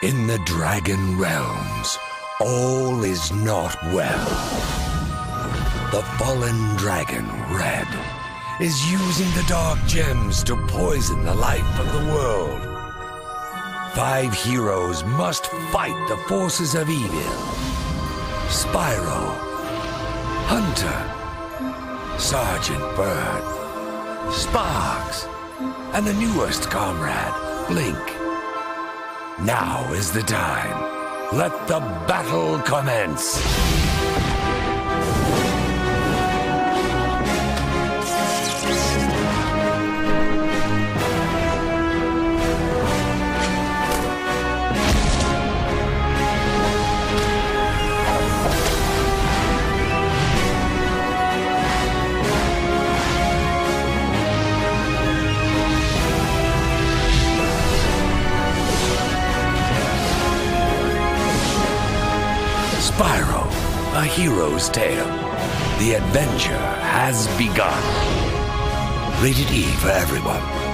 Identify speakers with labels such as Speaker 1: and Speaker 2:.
Speaker 1: In the Dragon Realms, all is not well. The fallen dragon, Red, is using the dark gems to poison the life of the world. 5 heroes must fight the forces of evil. Spyro, Hunter, Sergeant Bird, Sparks, and the newest comrade, Blink. Now is the time. Let the battle commence. Spyro, a hero's tale. The adventure has begun. Rated E for everyone.